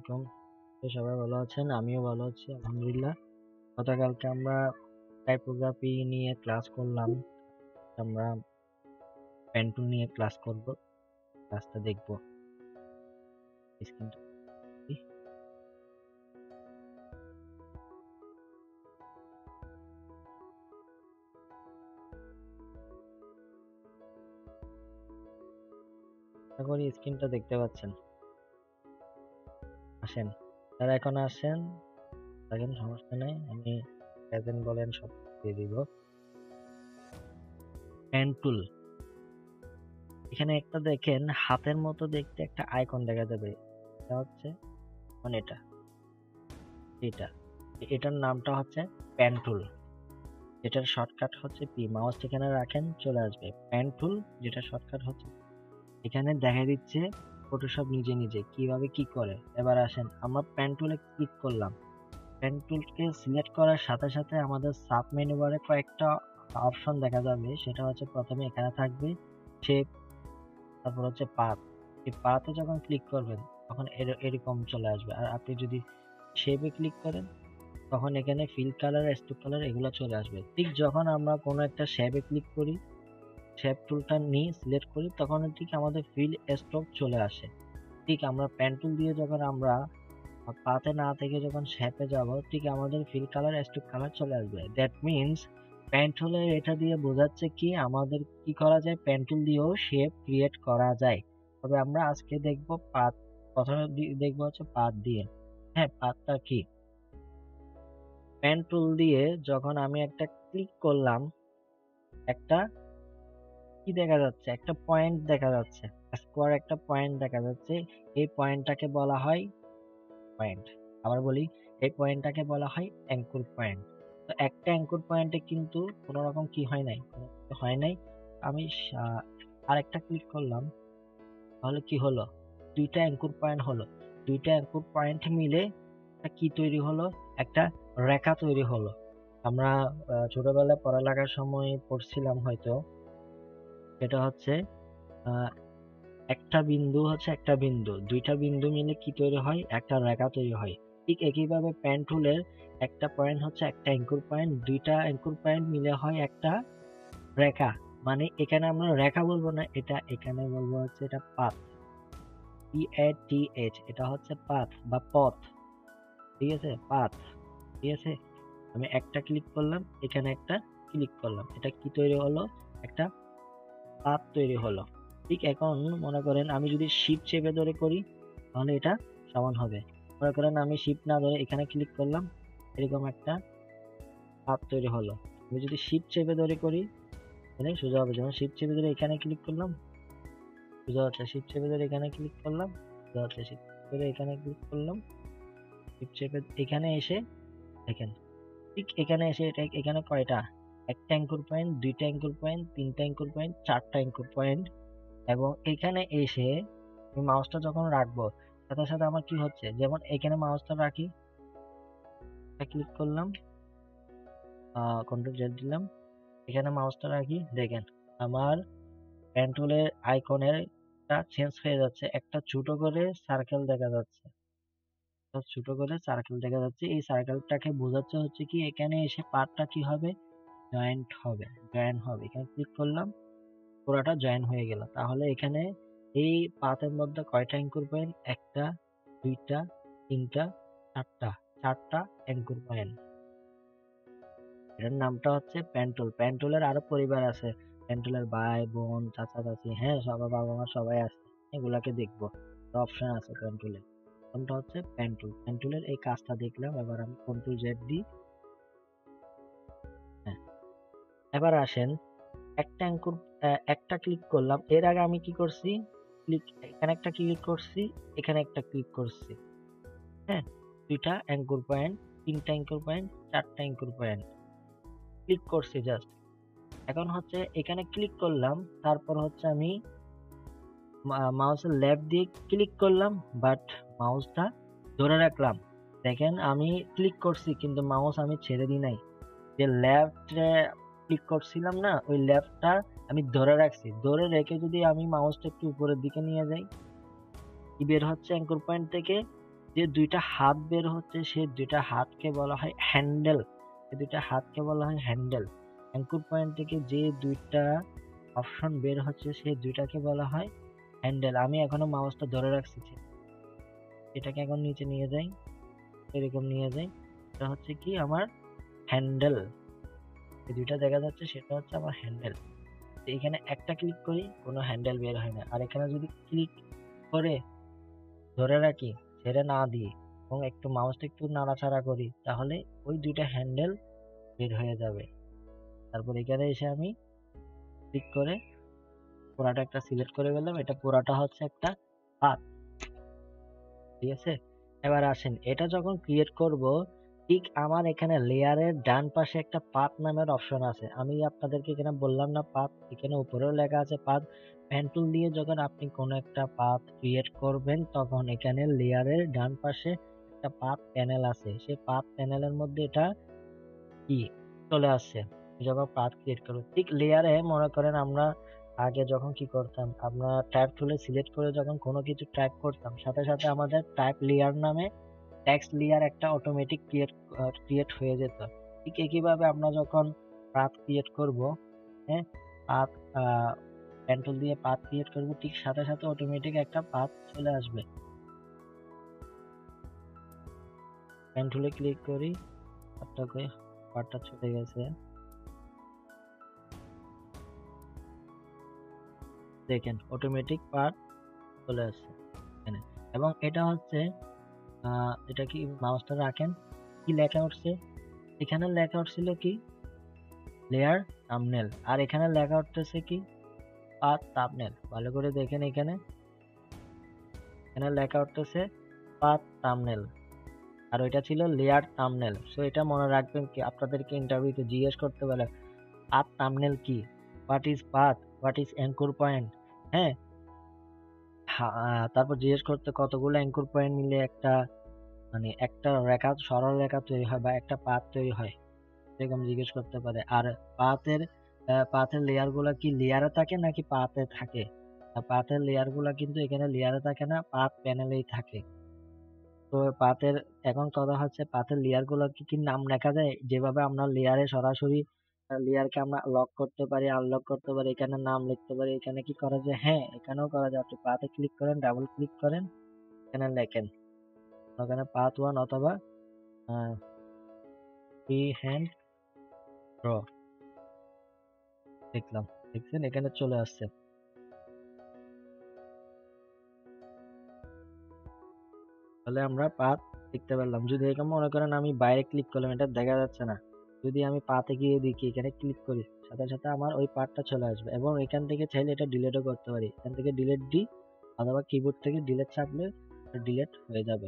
আলাইকুম। সবাই ভালো আছেন? আমিও ভালো আছি আলহামদুলিল্লাহ। গতকালকে আমরা টাইপোগ্রাফি নিয়ে ক্লাস করলাম। আমরা পেন টুল নিয়ে ক্লাস করব। ক্লাসটা দেখব। স্ক্রিনটা আশা করি স্ক্রিনটা দেখতে পাচ্ছেন। আসেন, যারা এখন আসেন দেখেন, সমস্যা নেই, আমি প্রেজেন্ট বলেন সব দিয়ে দিব। পেন টুল, এখানে একটা দেখেন হাতের মতো দেখতে একটা আইকন দেখা যাবে। এটা হচ্ছে মানে এটার নামটা হচ্ছে পেন টুল। যেটার শর্টকাট হচ্ছে পি। মাউস এখানে রাখেন, চলে আসবে পেন টুল, যেটা শর্টকাট হচ্ছে। এখানে দেখা দিচ্ছে ফটোশপ নিজে নিজে কিভাবে কি করে। এবার আসেন, আমরা পেন টুলে ক্লিক করলাম। পেন টুলকে সিলেক্ট করার সাথে সাথে আমাদের সাব মেনু বারে কয়েকটা অপশন দেখা যাবে। সেটা হচ্ছে প্রথমে এখানে থাকবে শেপ, তারপর হচ্ছে পাথ। এই পাথে যখন ক্লিক করবেন তখন এরকম চলে আসবে। আর আপনি যদি শেপে ক্লিক করেন তখন এখানে ফিল কালার, স্ট্রোক কালার এগুলো চলে আসবে। ঠিক যখন আমরা কোনো একটা শেপে ক্লিক করি, শেপ টুলটা নিয়ে সিলেক্ট করি, তখন ঠিক আমাদের ফিল স্ট্রোক চলে আসে। ঠিক আমরা পেন টুল দিয়ে যখন আমরা পাতে না থেকে যখন শেপে যাব, ঠিক আমাদের ফিল কালার, স্ট্রোক কালার চলে আসবে। দ্যাট মিনস পেন টুলের এটা দিয়ে বোঝাচ্ছে কি আমাদের কি করা যায়, পেন টুল দিয়েও শেপ ক্রিয়েট করা যায়। তবে আমরা আজকে দেখব পাত। প্রথমে দেখব হচ্ছে পাত দিয়ে। হ্যাঁ, পাতটা কি? পেন টুল দিয়ে যখন আমি একটা ক্লিক করলাম, একটা কি দেখা যাচ্ছে, একটা পয়েন্ট দেখা যাচ্ছে, স্কোয়ার একটা পয়েন্ট দেখা যাচ্ছে। এই পয়েন্টটাকে বলা হয় পয়েন্ট। আবার বলি, এই পয়েন্টটাকে বলা হয় অ্যাঙ্কর পয়েন্ট। তো একটা অ্যাঙ্কর পয়েন্টে কিন্তু কোনো রকম কি হয় নাই, কোনো কিছু হয় নাই। আমি আরেকটা ক্লিক করলাম, তাহলে কি হলো? দুইটা অ্যাঙ্কর পয়েন্ট হলো। দুইটা অ্যাঙ্কর পয়েন্ট মিলে একটা কি তৈরি হলো? একটা রেখা তৈরি হলো। আমরা ছোটবেলায় পড়ালেখার সময় পড়ছিলাম হয়তো, সেটা হচ্ছে একটা বিন্দু হচ্ছে একটা বিন্দু, দুইটা বিন্দু মিলে কি তৈরি হয়? একটা রেখা তৈরি হয়। ঠিক একইভাবে পেন টুলের একটা পয়েন্ট হচ্ছে একটা অ্যাঙ্কর পয়েন্ট, দুইটা অ্যাঙ্কর পয়েন্ট মিলে হয় একটা রেখা। মানে এখানে আমরা রেখা বলবো না, এটা এখানে বলবো হচ্ছে এটা পাথ। PATH, এটা হচ্ছে পাথ বা পথ। ঠিক আছে, পাথ। ঠিক আছে, আমি একটা ক্লিক করলাম, এখানে একটা ক্লিক করলাম, এটা কি তৈরি হলো? একটা পাথ তৈরি হলো। ঠিক এখন মনে করেন আমি যদি শিফট চেপে ধরে করি তাহলে এটা সমান হবে। মনে করেন আমি শিফট না ধরে এখানে ক্লিক করলাম, এরকম একটা পাথ তৈরি হলো। আমি যদি শিফট চেপে ধরে করি তাহলে সোজা হবে। যেমন শিফট চেপে ধরে এখানে ক্লিক করলাম, সোজা হচ্ছে। শিফট চেপে ধরে এখানে ক্লিক করলাম, সোজা হচ্ছে। শিফট ধরে এখানে ক্লিক করলাম, শিফট চেপে এখানে এসে দেখেন, ঠিক এখানে এসে এটা এখানে কয়টা? একটা অ্যাঙ্কর পয়েন্ট, দুইটা অ্যাঙ্কর পয়েন্ট, তিনটা অ্যাঙ্কর পয়েন্ট, চারটা অ্যাঙ্কর পয়েন্ট। এবং এখানে এসে আমি মাউসটা যখন রাখবো সাথে সাথে আমার কি হচ্ছে, যেমন এখানে মাউসটা রাখি, ক্লিক করলাম, কন্ট্রোল জেড দিলাম, এখানে মাউসটা রাখি, দেখেন আমার পেন টুলের আইকনের চেঞ্জ হয়ে যাচ্ছে। একটা ছোট করে সার্কেল দেখা যাচ্ছে, ছোট করে সার্কেল দেখা যাচ্ছে। এই সার্কেলটাকে বোঝাচ্ছে হচ্ছে কি এখানে এসে পার্টটা কি হবে? জয়েন্ট হবে, জয়েন হবে। এখানে ক্লিক করলাম, পুরোটা জয়েন হয়ে গেল। তাহলে এখানে এই পাথের মধ্যে কয়টা অ্যাঙ্কর পয়েন্ট? একটা, দুইটা, তিনটা, চারটা। চারটা অ্যাঙ্কর পয়েন্ট। এটার নামটা হচ্ছে পেন টুল। পেন টুলের আরো পরিবার আছে। পেন টুলের ভাই, বোন, চাচা, চাচি, হ্যাঁ সবার বাবা মা সবাই আছে। এগুলাকে দেখবো, অপশন আছে পেন টুলে। কোনটা হচ্ছে পেন টুল। পেন টুলের এই কাজটা দেখলাম। এবার আমি কন্ট্রোল জেড দিই। হ্যাঁ, এবার আসেন, একটা অ্যাঙ্কর একটা ক্লিক করলাম। এর আগে আমি কি করছি? ক্লিক, এখানে একটা ক্লিক করছি, এখানে একটা ক্লিক করছি। হ্যাঁ, দুইটা অ্যাঙ্কর পয়েন্ট, তিনটা অ্যাঙ্কর পয়েন্ট, চারটা অ্যাঙ্কর পয়েন্ট ক্লিক করছি জাস্ট। এখন হচ্ছে এখানে ক্লিক করলাম, তারপর হচ্ছে আমি মাউসের লেফট দিয়ে ক্লিক করলাম, বাট মাউসটা ধরে রাখলাম। দেখেন আমি ক্লিক করছি কিন্তু মাউস আমি ছেড়ে দিই নাই। যে লেফটে ক্লিক করছিলাম না, ওই লেফটটা আমি ধরে রাখছি। ধরে রেখে যদি আমি মাউসটা একটু উপরের দিকে নিয়ে যাই, কি বের হচ্ছে অ্যাঙ্কর পয়েন্ট থেকে? যে দুইটা হাত বের হচ্ছে সেই দুইটা হাতকে বলা হয় হ্যান্ডেল। এই দুইটা হাতকে বলা হয় হ্যান্ডেল। অ্যাঙ্কর পয়েন্ট থেকে যে দুইটা অপশন বের হচ্ছে সেই দুইটাকে বলা হয় হ্যান্ডেল। আমি এখনো মাউসটা ধরে রাখছি, এটাকে এখন নিচে নিয়ে যাই, এরকম নিয়ে যাই, এটা হচ্ছে কি আমার হ্যান্ডেল। এই দুইটা দেখা যাচ্ছে সেটা হচ্ছে আমার হ্যান্ডেল। এখানে একটা ক্লিক করি, কোনো হ্যান্ডেল বের হয় না। আর এখানে যদি ক্লিক করে ধরে রাখি, ছেড়ে না দিই এবং একটু মাউসটা একটু নাড়াচাড়া করি, তাহলে ওই দুইটা হ্যান্ডেল বের হয়ে যাবে। তারপর এখানে এসে আমি ক্লিক করে পুরাটা একটা সিলেক্ট করে গেলাম, এটা পুরাটা হচ্ছে একটা পাত। ঠিক আছে, এবার আসেন, এটা যখন ক্রিয়েট করব, ঠিক আমার এখানে লেয়ারের ডান পাশে একটা পাথ নামের অপশন আছে। আমি আপনাদেরকে এখানে বললাম না পাথ, এখানে উপরেও লেখা আছে পাথ। পেন টুল দিয়ে যখন আপনি কোনো একটা পাথ ক্রিয়েট করবেন, তখন এখানে লেয়ারের ডান পাশে একটা পাথ প্যানেল আছে, সেই পাথ প্যানেলের মধ্যে এটা কি চলে আসছে। যখন পাথ ক্রিয়েট করব, ঠিক লেয়ারে মনে করেন আমরা আগে যখন কি করতাম, আমরা ট্যাব টুলে সিলেক্ট করে যখন কোনো কিছু টাইপ করতাম, সাথে সাথে আমাদের টাইপ লেয়ার নামে টেক্সট লেয়ার একটা অটোমেটিক ক্রিয়েট হয়ে যেত। ঠিক একইভাবে আমরা যখন পাথ ক্রিয়েট করব, হ্যাঁ, পাথ পেন টুল দিয়ে পাথ ক্রিয়েট করব, ঠিক সাথে সাথে অটোমেটিক একটা পাথ চলে আসবে। পেন টুলে ক্লিক করি, পাথটা চলে গেছে, দেখেন অটোমেটিক পাথ চলে আসছে এখানে। এবং এটা হচ্ছে এটা কি মাউসটা রাখেন, কি লেখা উঠছে, এখানে লেখা উঠছিল কি লেয়ার থাম্বনেল, আর এখানে লেখা উঠতেছে কি পাথ থাম্বনেল। ভালো করে দেখেন, এখানে লেখা উঠতেছে পাথ থাম্বনেল, আর ওইটা ছিল লেয়ার থাম্বনেল। সো এটা মনে রাখবেন, কি আপনাদেরকে ইন্টারভিউতে জিজ্ঞেস করতে পারে পাথ থাম্বনেল কি, what is path, what is anchor point. হ্যাঁ, তারপর জিজ্ঞেস করতে কতগুলো অ্যাঙ্কর পয়েন্ট মিলে একটা মানে একটা রেখা, সরল রেখা তৈরি হয় বা একটা পাথ তৈরি হয়, এরকম জিজ্ঞেস করতে পারে। আর পাথের লেয়ার গুলা কি লেয়ারে থাকে নাকি পাথে থাকে? পাথের লেয়ার গুলা কিন্তু এখানে লেয়ারে থাকে না, পাথ প্যানেলেই থাকে। তো পাথের এখন কথা হচ্ছে পাথের লেয়ার গুলো কি নাম লেখা যায়, যেভাবে আমরা লেয়ারে সরাসরি লেয়ারকে আমরা লক করতে পারি, আনলক করতে পারি, এখানে নাম লিখতে পারি, এখানে কি করা যায়? হ্যাঁ, এখানেও করা যায়। আপনি পাথে ক্লিক করেন, ডাবল ক্লিক করেন, এখানে লেখেন, ওখানে পাথ 1 অথবা ফ্রি হ্যান্ড ড্র দেখলাম, দেখছেন এখানে চলে আসছে। তাহলে আমরা পাথ দেখতে পারলাম। যদি এরকম মনে করেন আমি বাইরে ক্লিক করলাম, এটা দেখা যাচ্ছে না, যদি আমি পাথে গিয়ে দেখি, এখানে ক্লিক করি, সাথে সাথে আমার ওই পাথটা চলে আসবে। এবং এখান থেকে চাইলে এটা ডিলিটও করতে পারি, এখান থেকে ডিলিট দিই অথবা কিবোর্ড থেকে ডিলিট চাপলে ডিলিট হয়ে যাবে।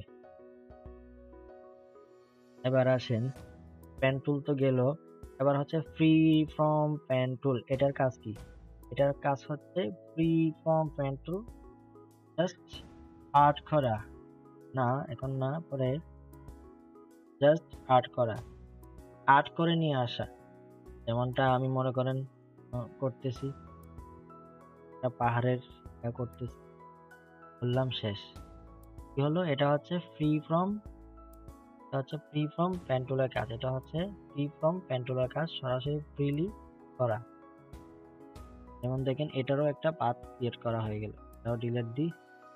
এবার আসেন, পেন টুল তো গেল, এবার হচ্ছে ফ্রি ফ্রম পেন টুল। এটার কাজ কি? এটার কাজ হচ্ছে free from pen tool just art করা, না এখন না, পরে জাস্ট আর্ট করা, আর্ট করে নিয়ে আসা। যেমনটা আমি মনে করেন করতেছি, একটা পাহাড়ের করতেছি, বললাম শেষ, কি হলো, এটা হচ্ছে ফ্রি ফ্রম পেন টুলের কাজ। এটা হচ্ছে ফ্রি ফ্রম পেন টুলের কাজ, সরাসরি ফ্রিলি করা। যেমন দেখেন এটারও একটা পাথ ক্রিয়েট করা হয়ে গেল, এটাও ডিলিট দিই,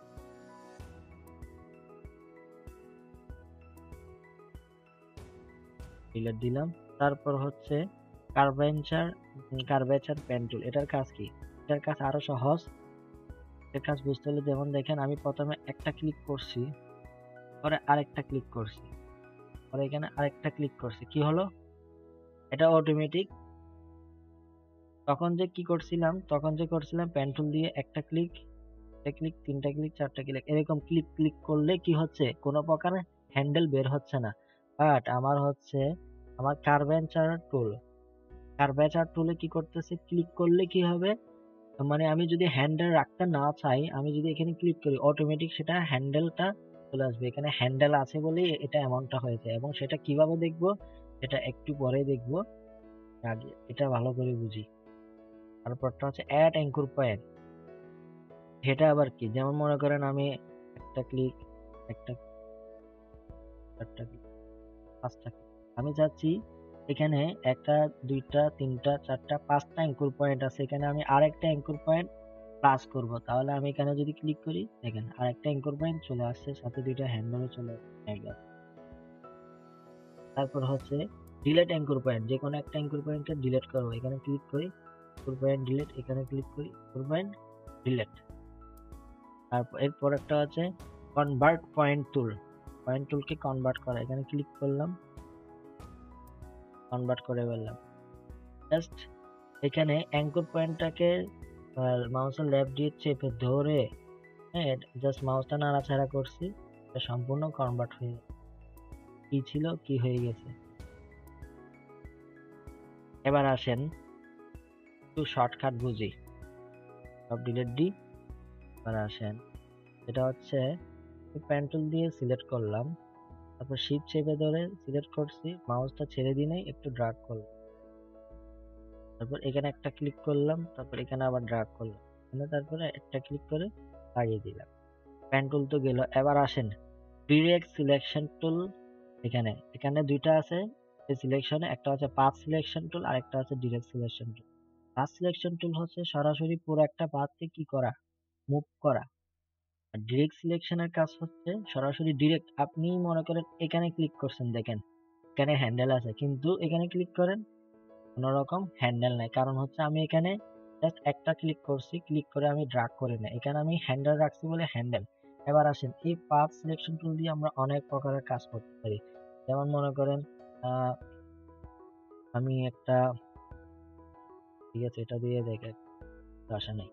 ডিলিট দিলাম। তারপর হচ্ছে কার্ভেচার পেন টুল। এটার কাজ কি? এটার কাজ আরো সহজ। এটার কাজ বুঝতে হলে যেমন দেখেন, আমি প্রথমে একটা ক্লিক করছি, পরে আরেকটা ক্লিক করছি, পরে এখানে আরেকটা ক্লিক করছি, কি হলো, এটা অটোমেটিক তখন যে করছিলাম পেন টুল দিয়ে একটা ক্লিক, তিনটা ক্লিক, চারটা ক্লিক, এরকম ক্লিক ক্লিক করলে কি হচ্ছে, কোনো প্রকার হ্যান্ডেল বের হচ্ছে না। বাট আমার কার্ভেচার টুলে কি করতেছে, ক্লিক করলে কি হবে, মানে আমি যদি হ্যান্ডেল রাখতে না চাই, আমি যদি এখানে ক্লিক করি, অটোমেটিক সেটা হ্যান্ডেলটা চলে আসবে। এখানে হ্যান্ডেল আছে বলেই এটা এমনটা হয়েছে। এবং সেটা কিভাবে দেখবো, এটা একটু পরে দেখবো, আগে এটা ভালো করে বুঝি। তারপরটা হচ্ছে অ্যাড অ্যাঙ্কর পয়েন্ট। এটা আবার কি, যেমন মনে করেন আমি একটা ক্লিক, একটা 4টা click, 5টা click। আমি চাচ্ছি এখানে 1টা 2টা 3টা 4টা 5টা অ্যাঙ্কর পয়েন্ট আছে, এখানে আমি আরেকটা অ্যাঙ্কর পয়েন্ট প্লাস করব। তাহলে আমি এখানে যদি ক্লিক করি দেখেন আরেকটা অ্যাঙ্কর পয়েন্ট চলে আসছে, সাথে 2টা হ্যান্ডেলও চলে আসছে। তারপর হচ্ছে ডিলিট অ্যাঙ্কর পয়েন্ট, যে কোনো একটা অ্যাঙ্কর পয়েন্টকে ডিলিট করব। এখানে ক্লিক করি, অ্যাঙ্কর পয়েন্ট ডিলিট, এখানে ক্লিক করি, অ্যাঙ্কর পয়েন্ট ডিলিট। তারপর এরপর একটা হচ্ছে কনভার্ট পয়েন্ট টুল, পয়েন্ট টুলকে কনভার্ট করা। এখানে ক্লিক করলাম, কনভার্ট করে ফেললাম। জাস্ট এখানে অ্যাঙ্কর পয়েন্টটাকে মাউসের লেফট দিয়ে চেপে ধরে জাস্ট মাউসটা নাড়াচাড়া করছি, এটা সম্পূর্ণ কনভার্ট হয়ে কি ছিল কি হয়ে গেছে। এবার আসেন একটু শর্টকাট বুঝি, সব ডিলিট দিই। এবার আসেন, এটা হচ্ছে পেন টুল দিয়ে সিলেক্ট করলাম, তারপর শিফট চেপে ধরে সিলেক্ট করছি, মাউসটা ছেড়ে দিয়ে নেই, একটু ড্র্যাগ করলাম, তারপর এখানে একটা ক্লিক করলাম, তারপর এখানে আবার ড্র্যাগ করলাম, তারপরে একটা ক্লিক করে লাগিয়ে দিলাম। পেন টুল তো গেল। এবার আসেন ডিরেক্ট সিলেকশন টুল, এখানে দুইটা আছে এই সিলেকশনে, একটা হচ্ছে পাথ সিলেকশন টুল আর একটা হচ্ছে direct selection tool. Path selection tool হচ্ছে সরাসরি পুরো একটা পাথকে কি করা, মুভ করা। আর ডিরেক্ট সিলেকশনের কাজ হচ্ছে সরাসরি ডিরেক্ট, আপনি মনে করেন এখানে ক্লিক করছেন, দেখেন এখানে হ্যান্ডেল আছে, কিন্তু এখানে ক্লিক করেন কোনো রকম হ্যান্ডেল নাই, কারণ হচ্ছে আমি এখানে জাস্ট একটা ক্লিক করছি, ক্লিক করে আমি ড্র্যাগ করে না, এখানে আমি হ্যান্ডেল রাখছি বলে হ্যান্ডেল। এবার আসেন এই পাথ সিলেকশন টুল দিয়ে আমরা অনেক প্রকারের কাজ করতে পারি। যেমন মনে করেন আমি একটা, ঠিক আছে এটা দিয়ে দেখে আসা নেই,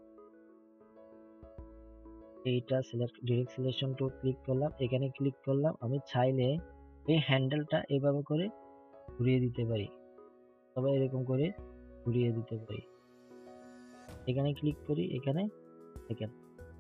এইটা ডিরেক্ট সিলেকশন টুল ক্লিক করলাম, এখানে ক্লিক করলাম, আমি চাইলে এই হ্যান্ডেলটা এভাবে করে ঘুরিয়ে দিতে পারি, তবে এরকম করে ঘুরিয়ে দিতে পারি। এখানে ক্লিক করি, এখানে দেখেন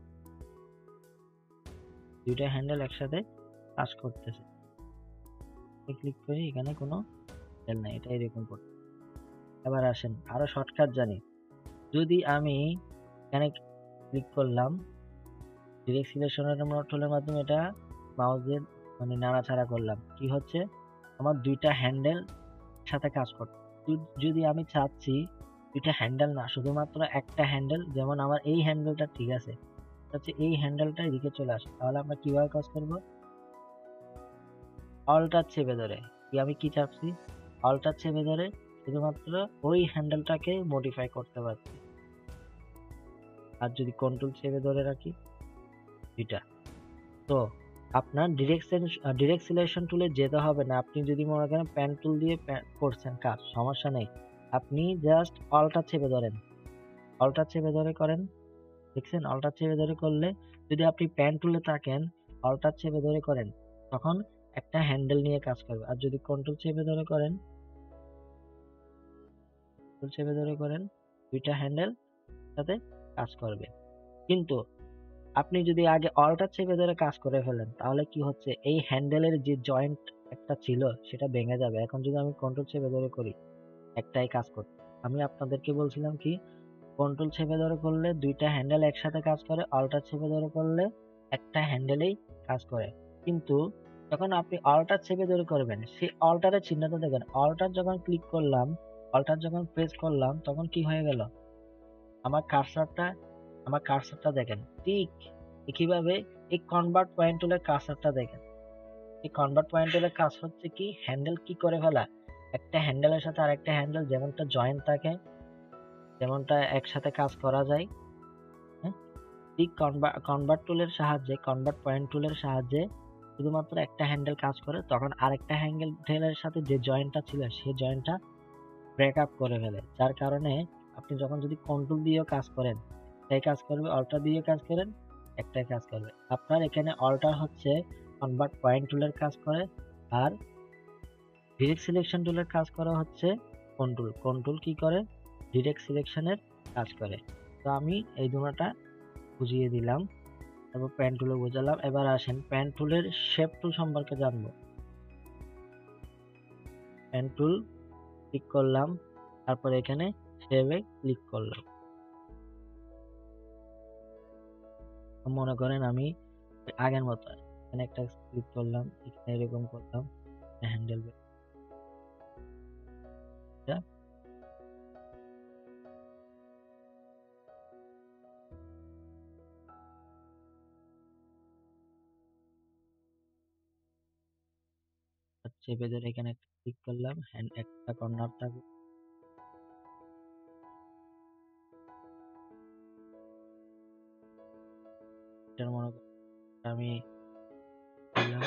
দুইটা হ্যান্ডেল একসাথে কাজ করতেছে। ক্লিক করি, এখানে কোনো হ্যান্ডেল নাই, এটা এরকম করতে। এবার আসেন আরো শর্টকাট জানি, যদি আমি এখানে ক্লিক করলাম, ডিরেক্ট সিলেকশনের টুলের মাধ্যমে এটা মাউসের নাড়াচাড়া করলাম, কি হচ্ছে আমার দুইটা হ্যান্ডেল সাথে কাজ করতে। যদি আমি চাচ্ছি দুইটা হ্যান্ডেল না, শুধুমাত্র একটা হ্যান্ডেল, যেমন আমার এই হ্যান্ডেলটা ঠিক আছে, হচ্ছে এই হ্যান্ডেলটা এদিকে চলে আসে, তাহলে আমরা কিভাবে কাজ করব, অল্টার চেপে ধরে, আমি কি চাচ্ছি, অল্টার চেপে ধরে শুধুমাত্র ওই হ্যান্ডেলটাকে মডিফাই করতে পারছি। আর যদি কন্ট্রোল চেপে ধরে রাখি এটা, তো আপনার ডিরেক্ট সিলেকশন টুলে যেতে হবে না। আপনি যদি মনে করেন পেন টুল দিয়ে করছেন কাজ, সমস্যা নেই, আপনি জাস্ট অল্টার চেপে ধরেন, অল্টার চেপে ধরে করেন, দেখছেন অল্টার চেপে ধরে করলে, যদি আপনি পেন টুলে থাকেন অল্টার চেপে ধরে করেন, তখন একটা হ্যান্ডেল নিয়ে কাজ করবে। আর যদি কন্ট্রোল চেপে ধরে করেন, দুইটা হ্যান্ডেল সাথে কাজ করবে। কিন্তু আপনি যদি আগে অল্টার চেপে ধরে কাজ করে ফেলেন, তাহলে কি হচ্ছে, এই হ্যান্ডেলের যে জয়েন্ট একটা ছিল সেটা ভেঙে যাবে। এখন যদি আমি কন্ট্রোল চেপে ধরে করি, একটাই কাজ করতে, আমি আপনাদেরকে বলছিলাম কি, কন্ট্রোল চেপে ধরে করলে দুইটা হ্যান্ডেল একসাথে কাজ করে, অল্টার চেপে ধরে করলে একটা হ্যান্ডেলেই কাজ করে। কিন্তু যখন আপনি অল্টার চেপে ধরে করবেন, সেই অল্টারের চিহ্নটা দেখেন, অল্টার যখন ক্লিক করলাম, অল্টার যখন প্রেস করলাম, তখন কি হয়ে গেল, আমার কার্সারটা দেখেন, ঠিক একইভাবে এই কনভার্ট পয়েন্ট টুলের কার্সারটা দেখেন। এই কনভার্ট পয়েন্ট টুলের কাজ হচ্ছে কি, হ্যান্ডেল কি করে ফেলা, একটা হ্যান্ডেলের সাথে আরেকটা হ্যান্ডেল যেমনটা জয়েন্ট থাকে, যেমনটা একসাথে কাজ করা যায়, ঠিক কনভার্ট টুলের সাহায্যে, কনভার্ট পয়েন্ট টুলের সাহায্যে শুধুমাত্র একটা হ্যান্ডেল কাজ করে, তখন আরেকটা হ্যান্ডেলের সাথে যে জয়েন্টটা ছিল সেই জয়েন্টটা ব্রেক আপ করে ফেলে। যার কারণে আপনি যখন যদি কন্ট্রোল দিয়েও কাজ করেন, একটাই কাজ করবে, অল্টার দিয়ে কাজ করেন একটাই কাজ করবে। আপনার এখানে অল্টার হচ্ছে কনভার্ট পয়েন্ট টুলের কাজ করে, আর ডিরেক্ট সিলেকশন টুলের কাজ করা হচ্ছে কন্ট্রোল কি করে, ডিরেক্ট সিলেকশনের কাজ করে। তো আমি এই দুটোটা বুঝিয়ে দিলাম, তারপর পেন টুলে বোঝালাম। এবার আসেন পেন টুলের শেপ টুল সম্পর্কে জানবো। পেন টুল ক্লিক করলাম, তারপর এখানে শেপে ক্লিক করলাম। মনে করেন আমি আগের মতো এখানে একটা ক্লিক করলাম, এখানে এরকম করলাম, হ্যান্ডেল চেপে ধরে এখানে একটা ক্লিক করলাম, হ্যান্ড একটা কর্নার থাকবে, এটার মনে করেন আমি দিলাম,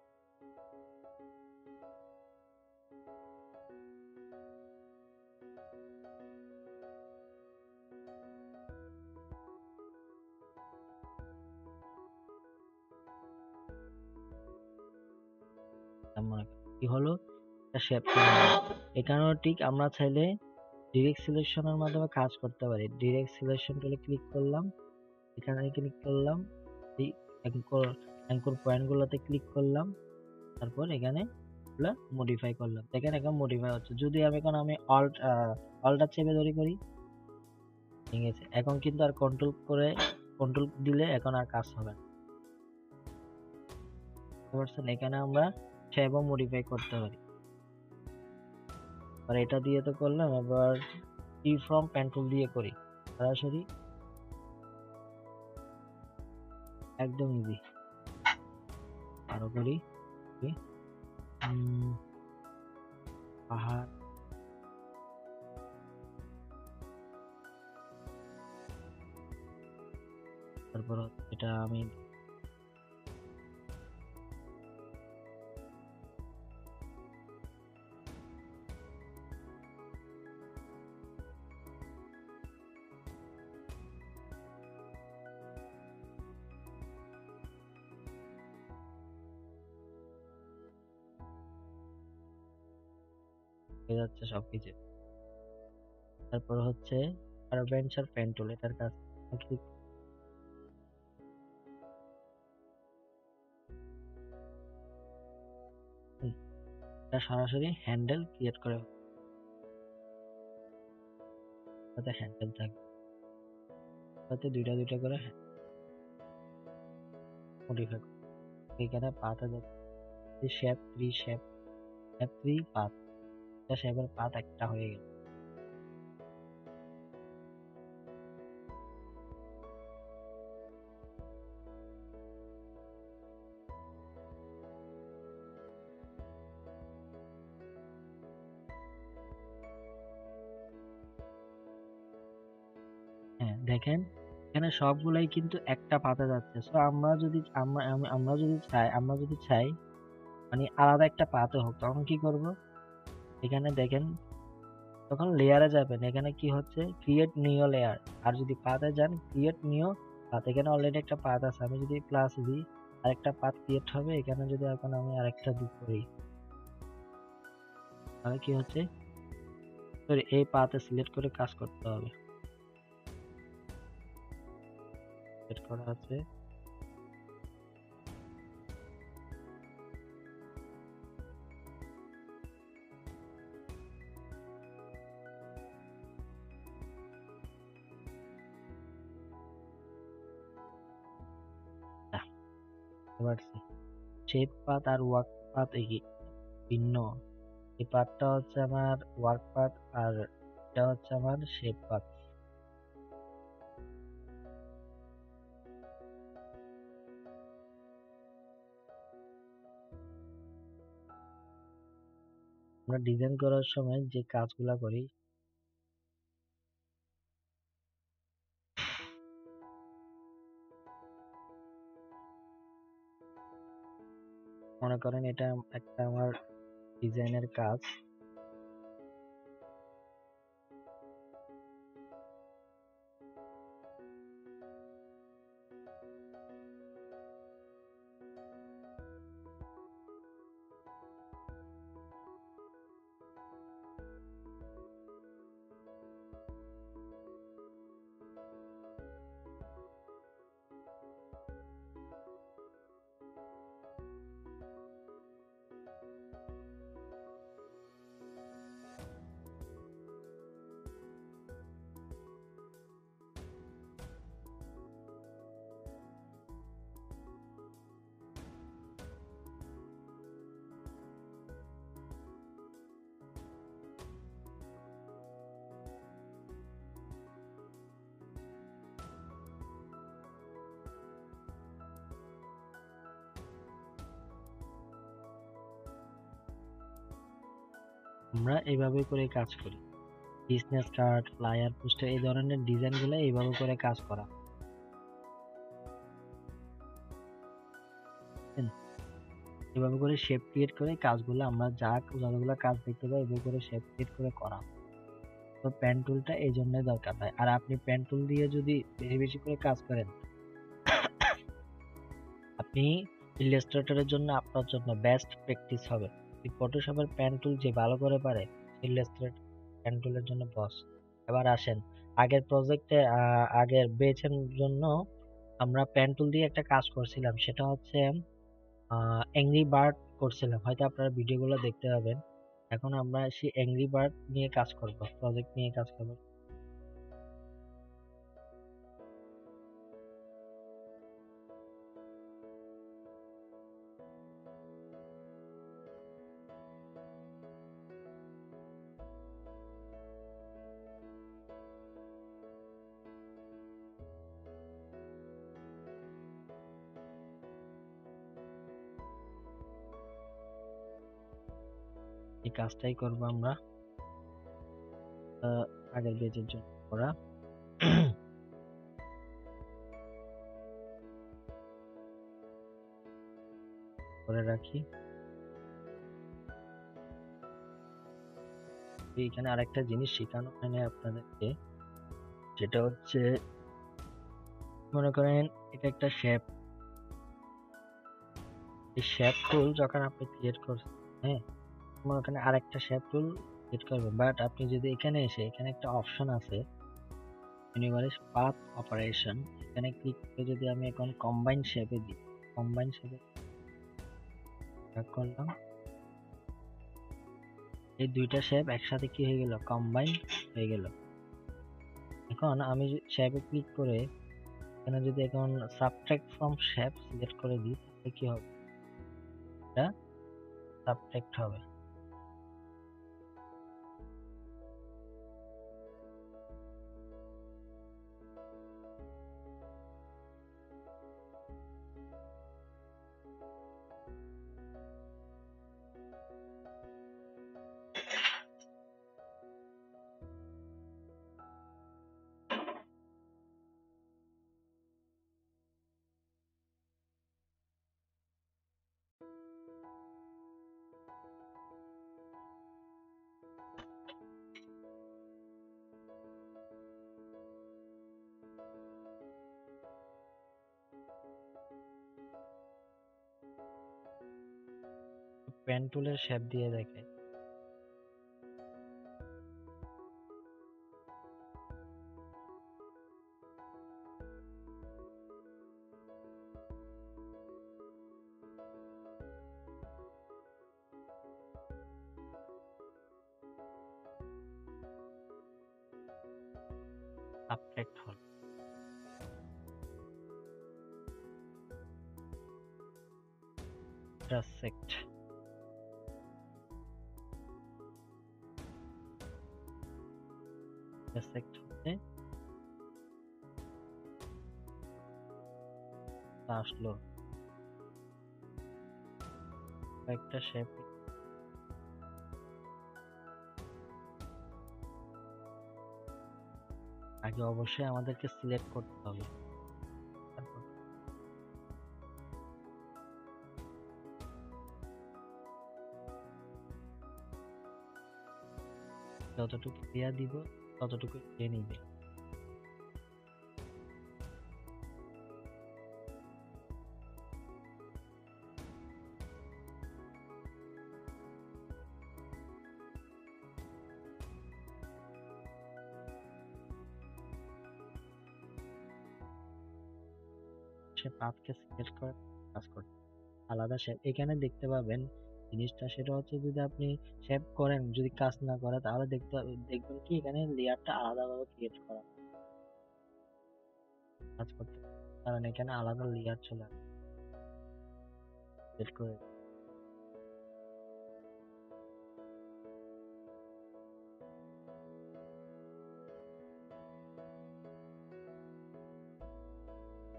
কি হলো একটা শেপ চলে এলো। এখানেও ঠিক আমরা চাইলে ডিরেক্ট সিলেকশনের মাধ্যমে কাজ করতে পারি। ডিরেক্ট সিলেকশন টুলে ক্লিক করলাম, এখানে ক্লিক করলাম, এই অ্যাঙ্কর পয়েন্টগুলোতে ক্লিক করলাম, তারপর এখানে মডিফাই করলাম। দেখেন এখন মডিফাই হচ্ছে। যদি আমি অল্টার চেপে ধরে করি, ঠিক আছে, এখন কিন্তু আর কন্ট্রোল দিলে এখন আর কাজ হবে না। এখানে আমরা শেপ ও মডিফাই করতে পারি। আর এটা দিয়ে তো করলাম, এবার কি ফ্রম পেন টুল দিয়ে করি, সরাসরি একদম ইজি। আরো করি পাহাড়, তারপর এটা আমি হয়ে যাচ্ছে সবকিছু। তারপর হচ্ছে অ্যাডভেঞ্চার পেন টুল, এটার কাজ ক্লিক, এটা সরাসরি হ্যান্ডেল ক্রিয়েট করে, তাতে হ্যান্ডেল থাকবে, তাতে দুইটা দুইটা করে মডিফাই। এখানে পাথ আছে, শেপ 3 পাথ, এটা শেপের পাথ একটা হয়ে গেল। হ্যাঁ দেখেন, এখানে সবগুলাই কিন্তু একটা পাতা যাচ্ছে। সো আমরা যদি চাই মানে আলাদা একটা পাতে হোক, তখন কি করব, এখানে দেখেন তখন লেয়ারে যাবেন, এখানে কি হচ্ছে ক্রিয়েট নিউ লেয়ার, আর যদি পাতে যান ক্রিয়েট নিউ পাত, এখানে অলরেডি একটা পাত আছে, আমি যদি প্লাস দিই আরেকটা পাত ক্রিয়েট হবে। এখানে যদি এখন আমি আরেকটা দিক করি, তাহলে কি হচ্ছে, সরি এই পাতে সিলেক্ট করে কাজ করতে হবে, সিলেক্ট করা আছে। এবার শেপ পাথ আর ওয়ার্ক পাথ ভিন্ন। এই পাথটা হচ্ছে আমার ওয়ার্ক পাথ, আর এটা হচ্ছে আমার শেপ পাথ। আমরা ডিজাইন করার সময় যে কাজগুলা করি, মনে করেন এটা একটা আমার ডিজাইনের কাজ, আমরা এইভাবে করে কাজ করি। বিজনেস কার্ড, ফ্লায়ার, পোস্টার এই ধরনের ডিজাইনগুলো এইভাবে করে কাজ করা। বুঝছেন? এভাবে করে শেপ ক্রিয়েট করে কাজগুলো আমরা যতগুলো কাজ দেখতে পাই এভাবে করে শেপ ক্রিয়েট করে করা। তো পেন টুলটা এই জন্যই দরকার হয়। আর আপনি পেন টুল দিয়ে যদি বেশি বেশি করে কাজ করেন, আপনি ইলাস্ট্রেটরের জন্য আপনার জন্য বেস্ট প্র্যাকটিস হবে। ফটোশপের পেন টুল যে ভালো করে পারে, ইলাস্ট্রেটর পেন টুলের জন্য বস। এবার আসেন আগের প্রজেক্টে, আগের বেচের জন্য আমরা পেন টুল দিয়ে একটা কাজ করছিলাম, সেটা হচ্ছে অ্যাংরি বার্ড করছিলাম, হয়তো আপনারা ভিডিওগুলো দেখতে পাবেন। এখন আমরা সেই অ্যাংরি বার্ড নিয়ে কাজ করব, প্রজেক্ট নিয়ে কাজ করব। এই কাজটাই করব আমরা আগের বেচের জন্য করা। করে রাখি। এইখানে আরেকটা জিনিস শেখানো হয়নি আপনাদেরকে, যেটা হচ্ছে মনে করেন এটা একটা শেপ। এই শেপ টুল যখন আপনি ক্রিয়েট করছেন, হ্যাঁ, মনে করেন আরেকটা শেপ টুল ক্রিয়েট করবেন, বাট আপনি যদি এখানে এসে এখানে একটা অপশন আছে ইউনিভার্স পাথ অপারেশন, এখানে ক্লিক করে যদি আমি এখন কম্বাইন শেপে দিই, কম্বাইন শেপে করলাম, এই দুইটা শেপ একসাথে কি হয়ে গেল, কম্বাইন হয়ে গেল। এখন আমি শেপে ক্লিক করে এখানে যদি এখন সাবট্রাক্ট ফ্রম শেপ সিলেক্ট করে দিই, তাহলে কি হবে, এটা সাবট্রাক্ট হবে। পেন টুলের শেপ দিয়ে দেখে, সাবট্রাক্ট হল। ইন্টারসেক্ট, ইন্টারসেক্ট হতে আসলো একটা শেপ। আগে অবশ্যই আমাদেরকে সিলেক্ট করতে হবে, তারপর যতটুকু এরিয়া দিব ততটুকু নিয়ে নিবে। সে পাথকে সিলেক্ট করে কাজ করতে আলাদা শেপ এখানে দেখতে পাবেন। জিনিসটা সেটা হচ্ছে যদি আপনি শেপ করেন, যদি কাজ না করে তাহলে দেখবেন কি এখানে লেয়ারটা আলাদাভাবে ক্রিয়েট করা কাজ করতে, কারণ এখানে আলাদা লেয়ার চলে আসে। সেট করে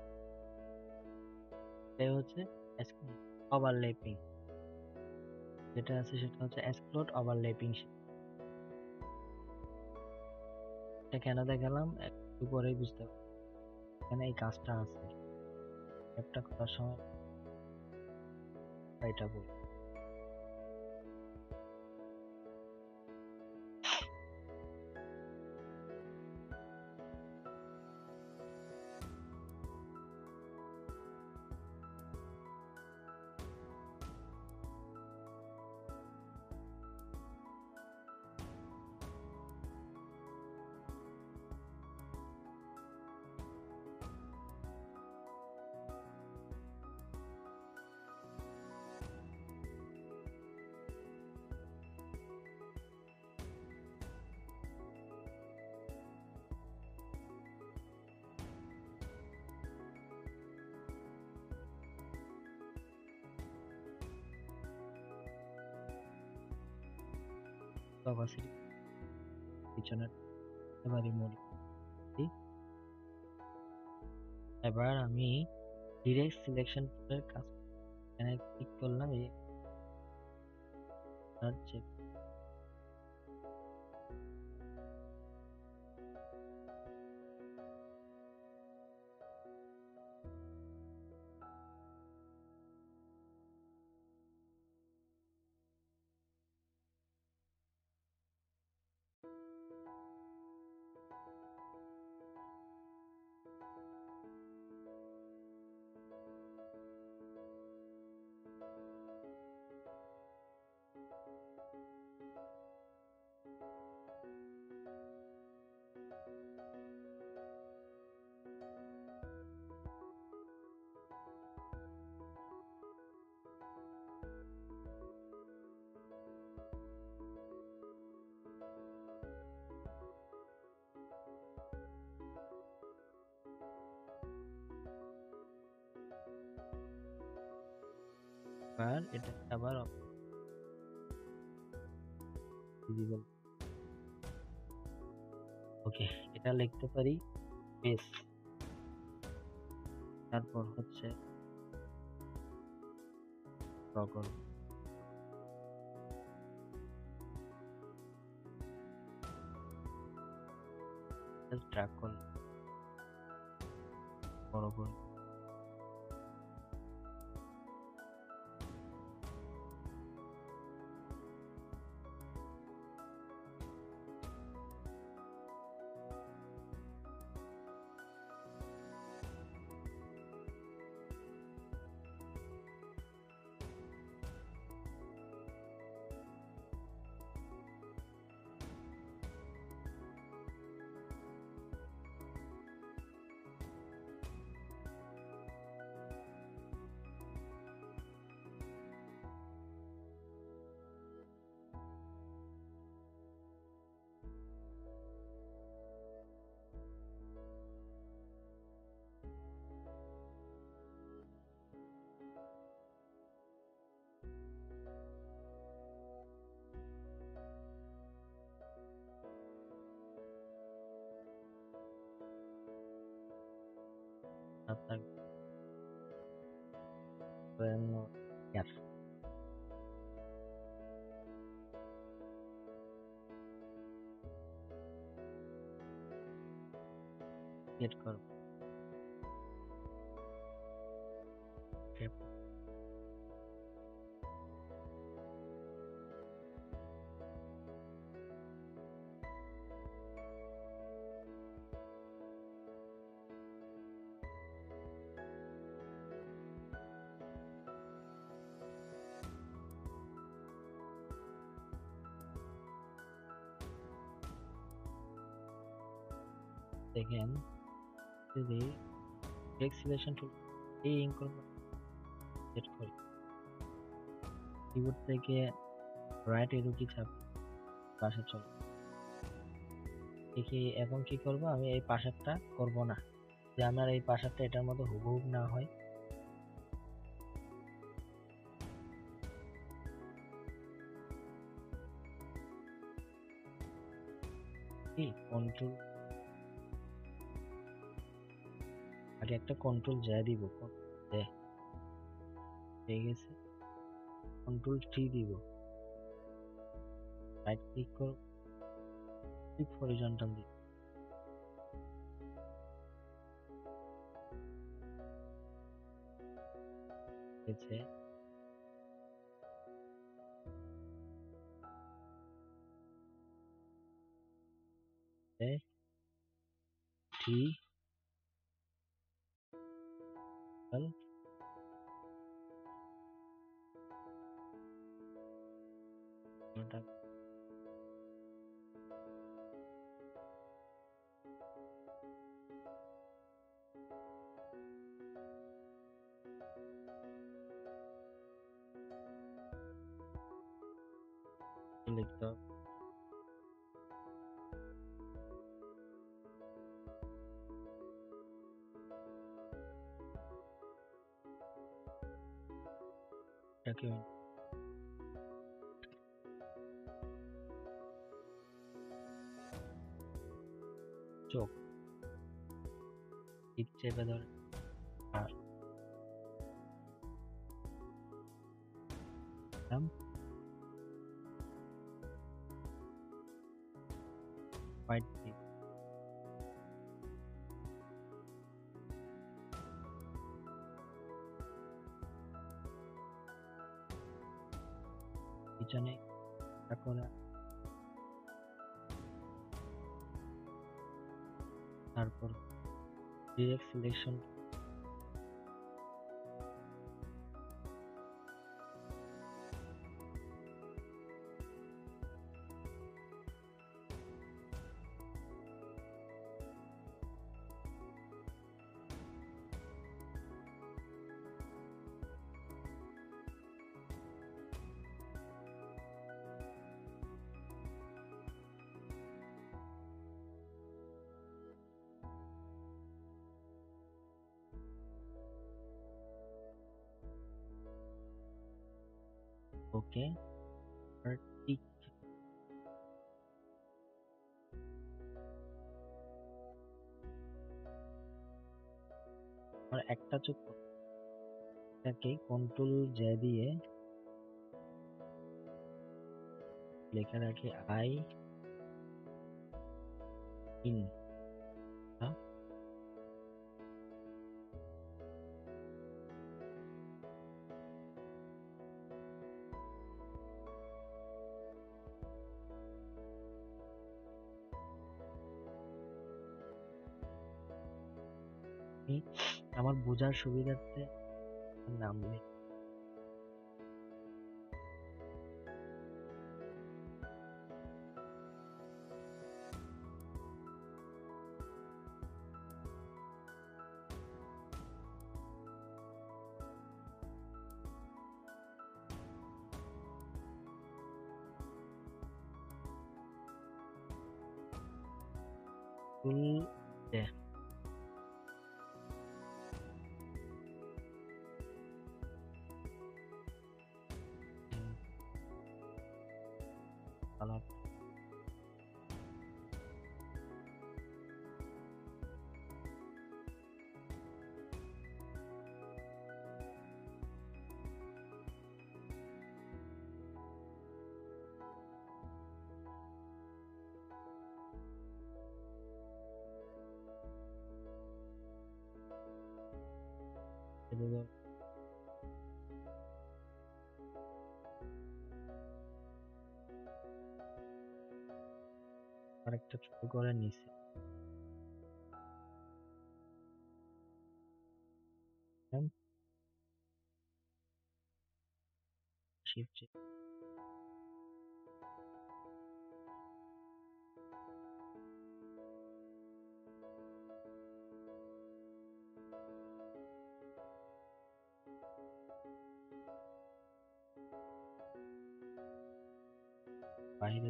এই হচ্ছে ওভারল্যাপিং, যেটা আছে সেটা হচ্ছে এক্সপ্লোড ওভারল্যাপিং। এটা কেন দেখালাম একটু পরেই বুঝতে পারবে। এখানে এই কাজটা আছে, অ্যাপটা করার সময় এটা বল। অপাসিটি পিছনের এবারে মরি। এবার আমি ডিরেক্ট সিলেকশন টুলের কাজ এখানে ক্লিক করলাম, এই চেক আর এটা আবার ভিজিবল। ওকে, এটা লিখতে পারি বেস, তারপর হচ্ছে ড্র করব। ড্র্যাগ করলে বড় করে আপনার ক্রিয়েট করব। দেখেন যদি টেক্সট সিলেকশন টুল এই সেট করি, কিবোর্ড থেকে রাইট এরো কি চাপ পাশে চলে। দেখি এখন কি করব, আমি এই পাশেরটা করব না, যে আমার এই পাশেরটা এটার মতো হুবহু না হয়। কি কন্ট্রোল আগে একটা কন্ট্রোল যা দিব, হয়ে গেছে, কন্ট্রোল 3 দিব। রাইট ক্লিক করব, ক্লিক হরিজন্টাল দিয়েছে। থ্রি লিখতে হবে। এটাকে চোখ টিপ চেপে ধরে আর হোয়াইট টিপ পিছনে করে তারপর ডিরেক্ট সিলেকশন ওকে আর টিক আর একটা চোখ এটাকে কন্ট্রোল জে দিয়ে লেখা রাখি আই ইন আমার বোঝার সুবিধার্থে নাম লিখ ফুল দে কালার আরেকটা ছোট করে নিচে শিফট বাইরে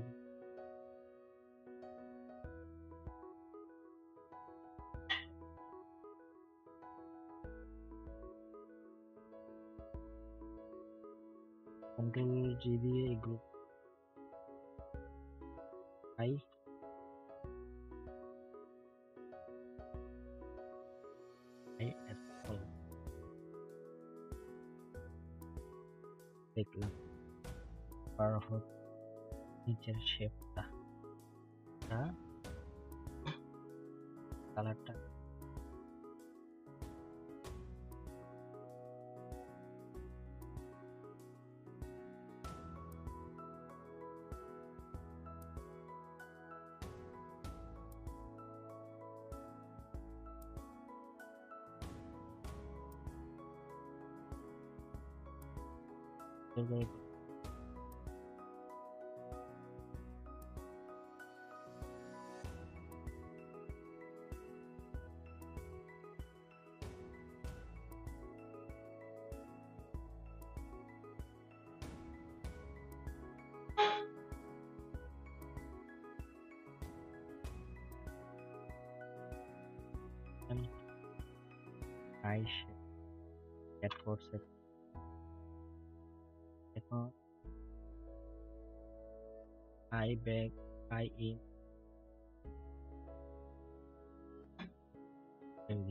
কন্ট্রোল জি দিয়ে এই গ্রুপ আই দেখলাম পাওয়ার নিচের শেপটা, কালারটা সুন্দর করে আই শেপ অ্যাড করছে। এখন আই ব্যাক, আই ইন দিই।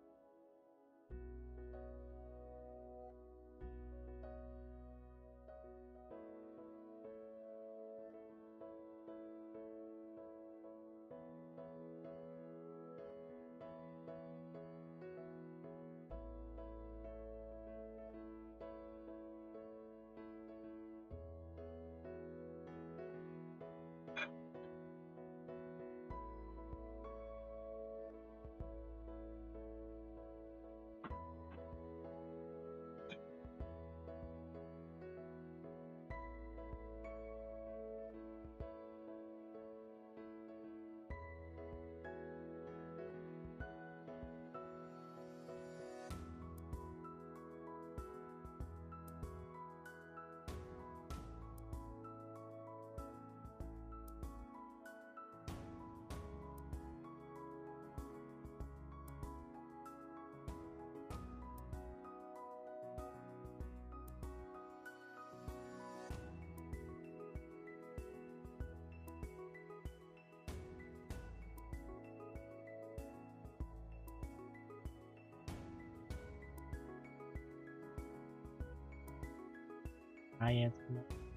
আই আছে,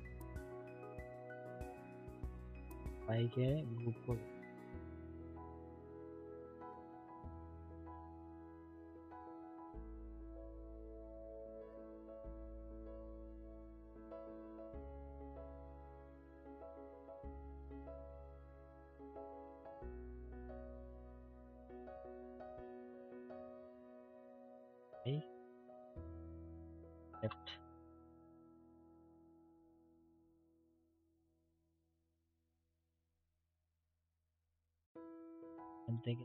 আইকে গ্রুপ করব। এই লেফট এখান থেকে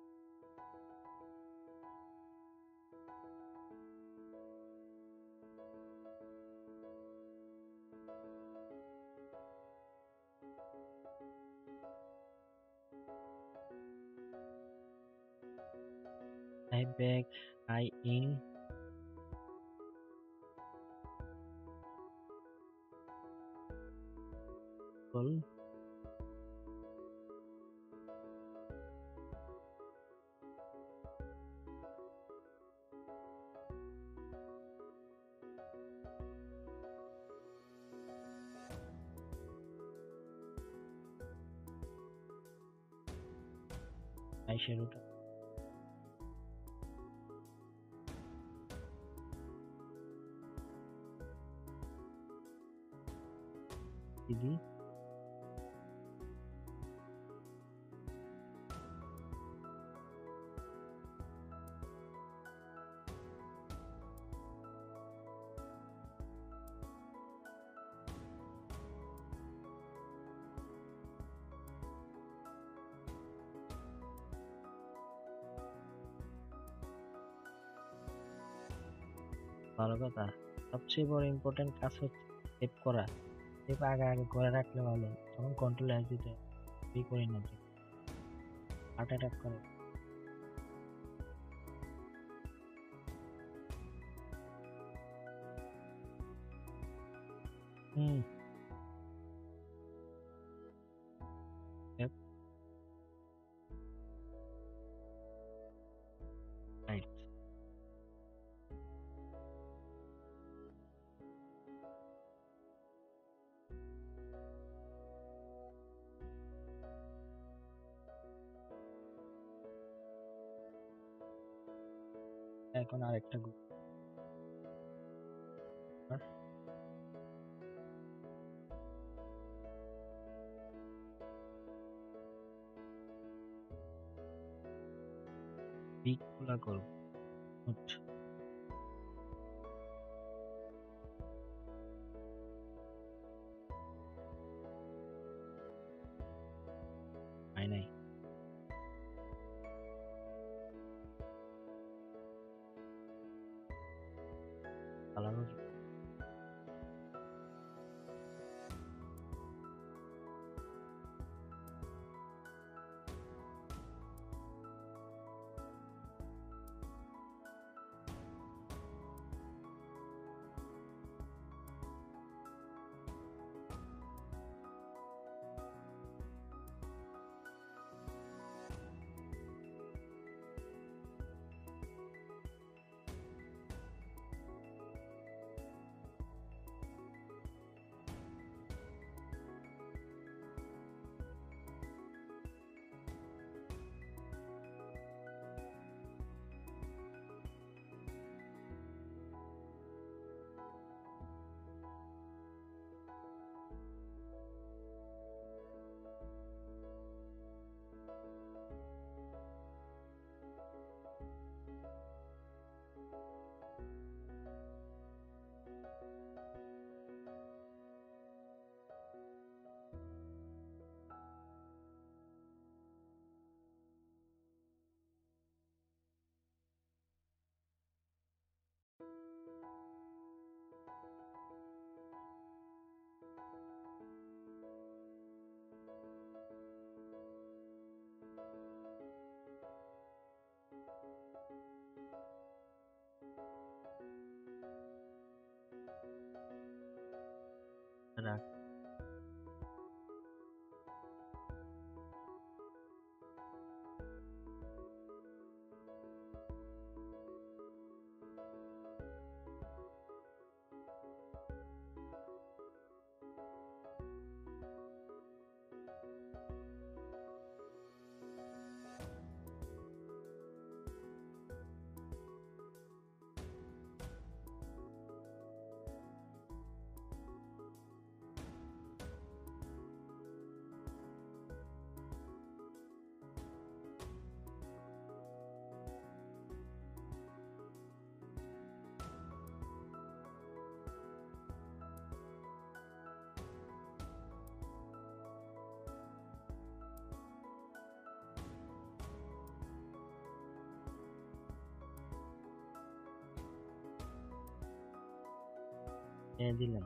eye back, eye in, call eye শ্যাডোটা দিদি। ভালো কথা। সবচেয়ে বড় ইম্পর্টেন্ট কাজ হচ্ছে সেভ করা। সেভ আগে আগে করে রাখলে ভালো, তখন কন্ট্রোল এস দিতে করি না, হার্ট অ্যাটাক করে। Hmm, right. এখন আরেকটা গ্রুপ পিক খোলা করব নোট হয় নাই চালানো রাখ দিলাম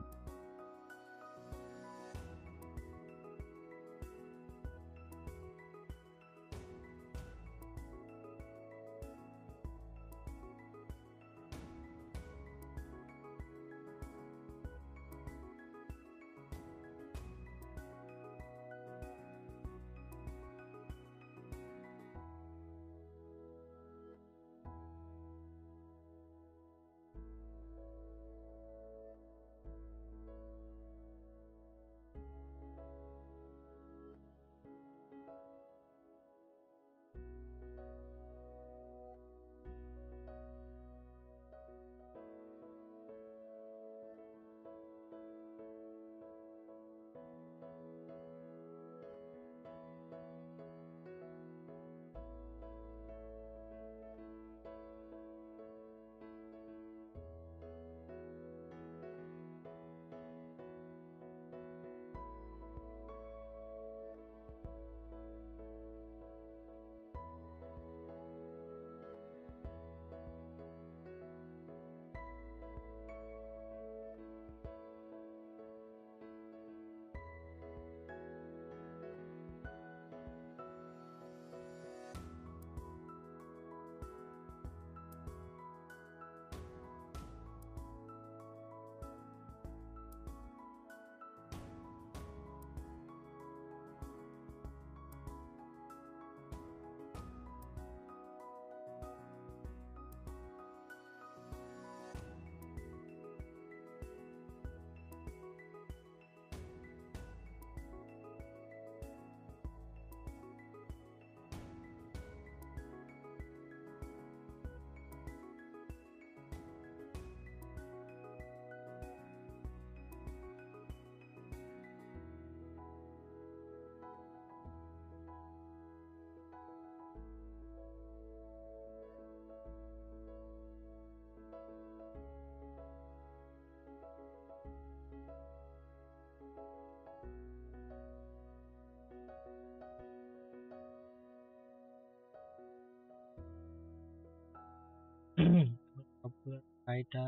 আড়াইটা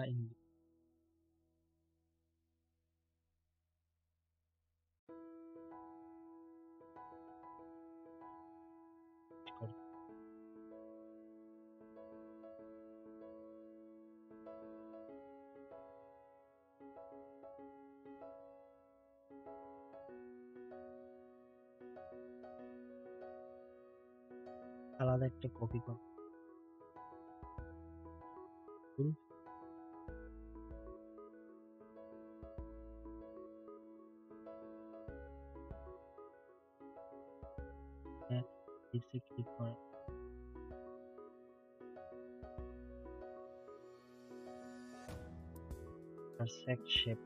আলাদা একটা কপি করব। ক্লিক করে শেপ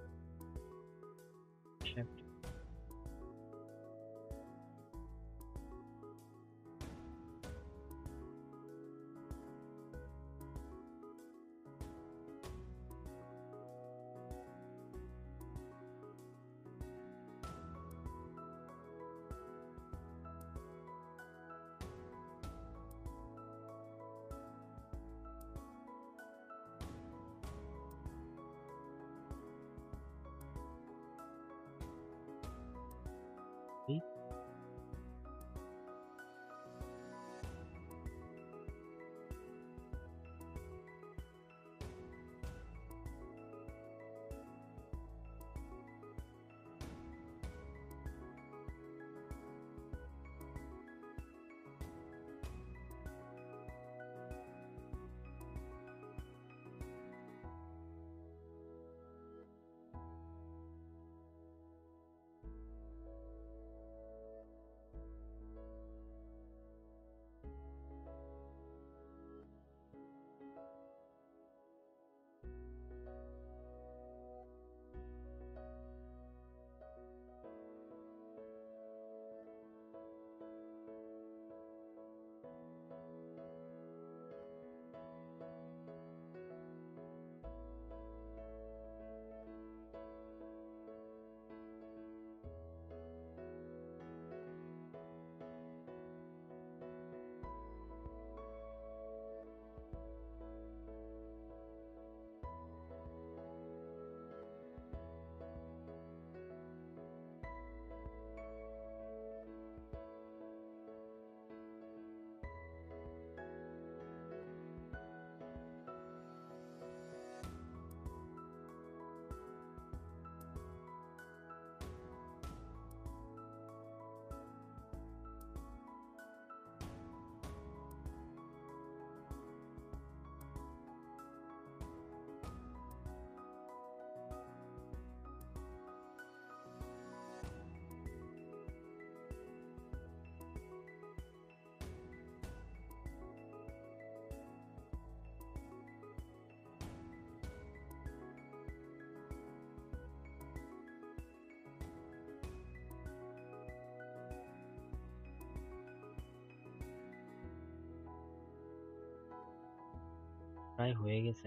প্রায় হয়ে গেছে।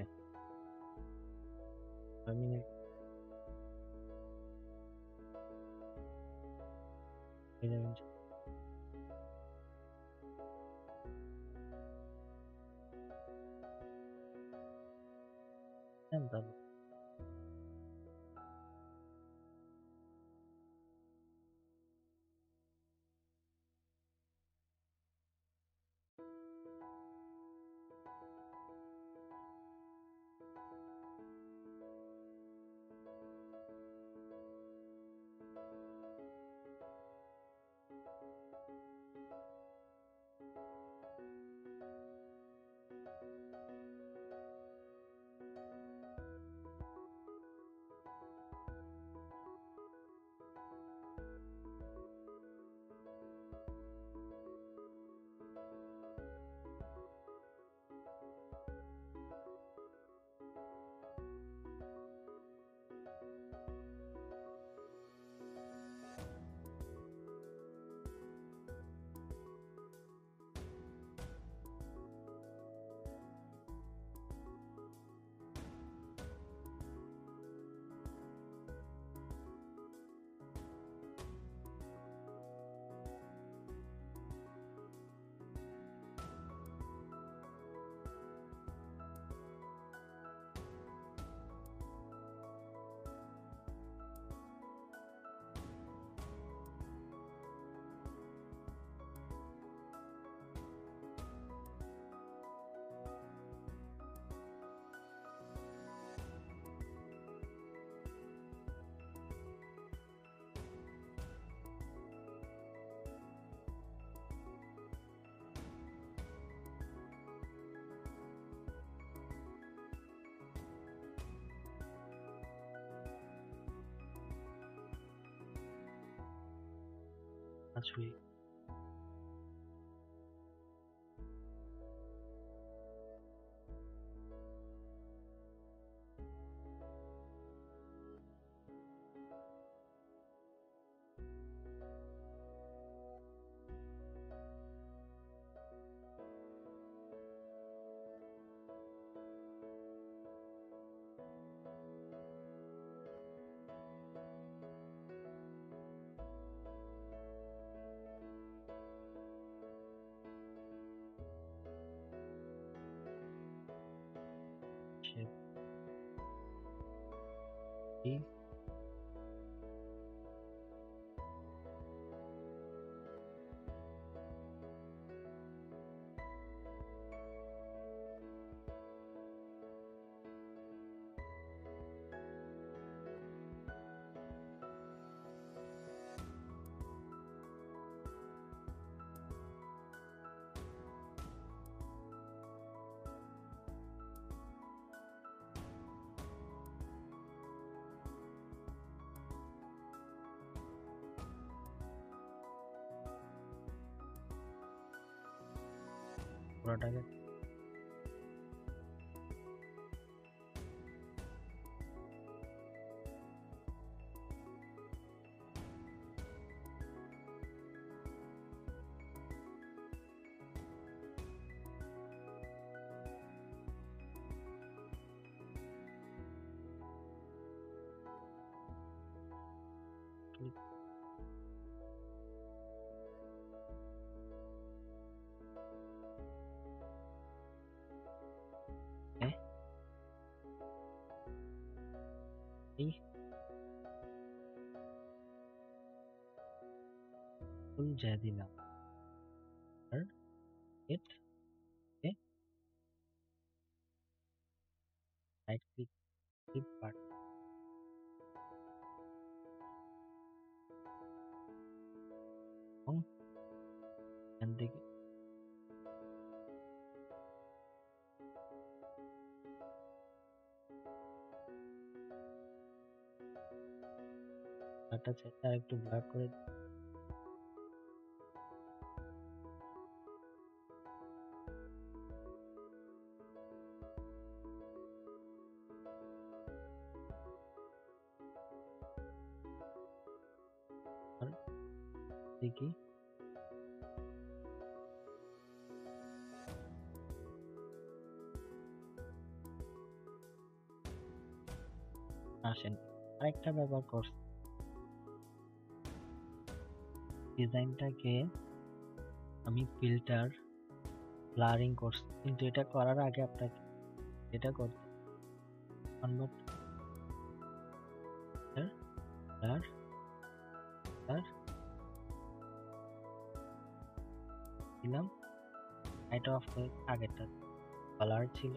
আমি কাজ হয়ে এই পুরোটাকে ক্লিক এই ফুল যা দিলাম আর at right click click part এবং এখান থেকে একটা আর একটু ব্লার করে আর দেখি আসেন আরেকটা ব্যবহার করছি ডিজাইনটাকে আমি ফিল্টার ব্লারিং করছি কিন্তু এটা করার আগে আপনাকে এটা করতে কনভার্ট ব্লার ব্লার দিলাম এটা অফ করে আগেরটা ব্লার ছিল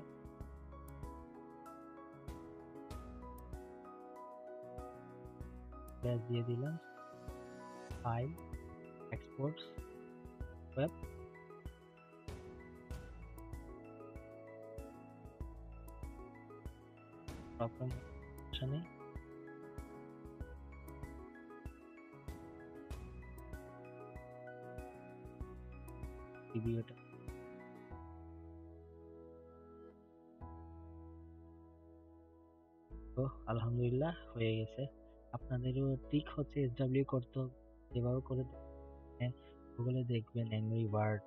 ব্যাস দিয়ে দিলাম ফাইল এক্সপোর্টস ওয়েব প্রবলেম নেই ভিডিওটা তো আলহামদুলিল্লাহ হয়ে গেছে আপনাদেরও ঠিক হচ্ছে এসডব্লিউ করতে যেভাবে করে গুগলে দেখবেন অ্যাংরি বার্ড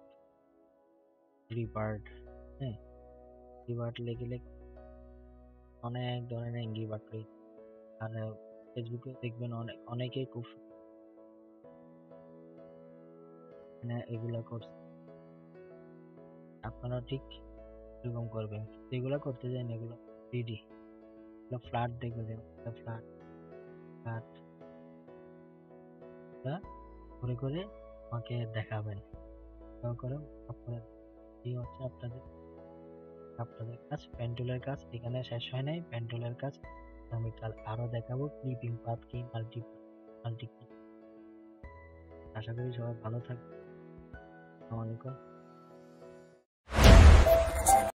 হ্যাঁ রিবার্ড লিখলে অনেক ধরনের অ্যাংরি বার্ড রয়েছে আর ফেসবুকে দেখবেন অনেকেই খুব এগুলা করছে আপনারা ঠিক এরকম করবেন যেগুলো করতে যান এগুলো 3D ফ্ল্যাট দেখবেন ফ্ল্যাট ফ্ল্যাট করে করে আমাকে দেখাবেন করে এই হচ্ছে আপনাদের কাজ পেন্টুলের কাজ এখানে শেষ হয় নাই পেন্টুলের কাজ আমি কাল আরো দেখাবো ক্লিপিং পাথ কি মাল্টি আশা করি সবাই ভালো থাকবে আসসালামু আলাইকুম